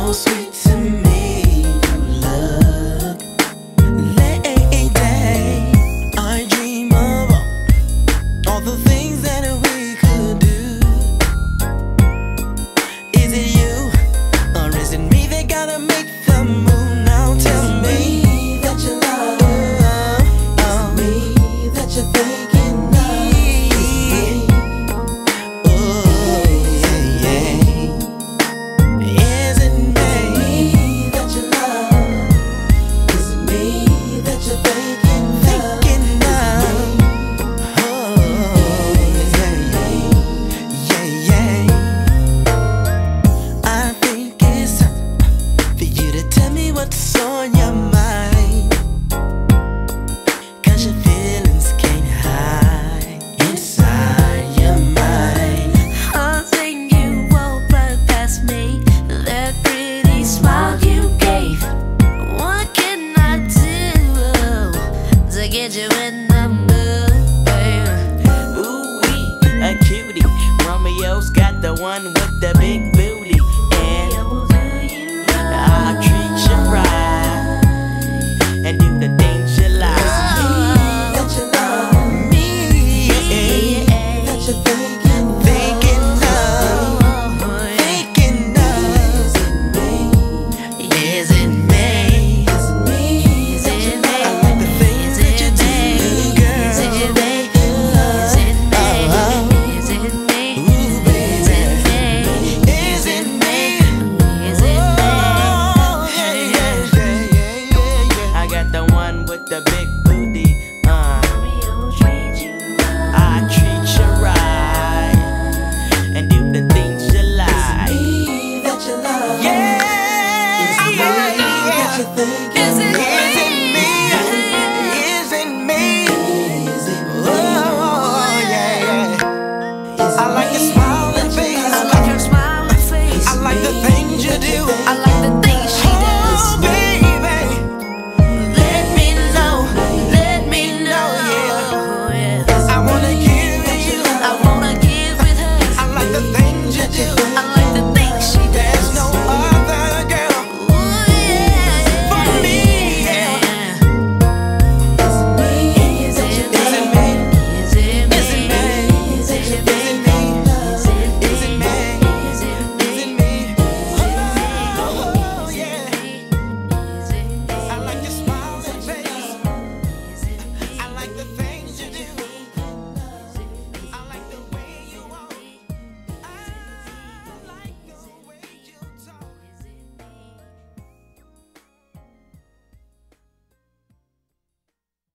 so sweet to me. You look late. I dream of all the things that we could do. Is it you, or is it me that gotta make the move now? Tell me that you love. Is it me that you're thinking of? What's on your mind? 'Cause your feelings can't hide inside your mind. I think you walk right past me. That pretty smile you gave. What can I do to get you in the mood, baby? Ooh-wee, a cutie. Romeo's got the one with the big booty, and I'll treat you right and do the things you like. That you love me, that you're thinking of. Is it me? Is it me? Is it me? I like the things that you do, girl. Is it me? Is it me? Is it me? Ooh, baby. Is it me? I got the one with the big booty. I treat you right and do the things you like. Is it me that you love? Yeah, Is it me that you're thinking? Is it